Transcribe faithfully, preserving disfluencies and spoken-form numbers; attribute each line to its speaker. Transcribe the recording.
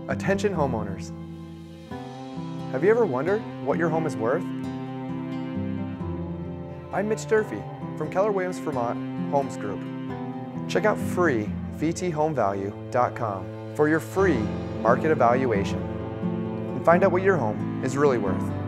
Speaker 1: Attention homeowners. Have you ever wondered what your home is worth? I'm Mitch Durfee from Keller Williams, Vermont Homes Group. Check out free v t home value dot com for your free market evaluation and find out what your home is really worth.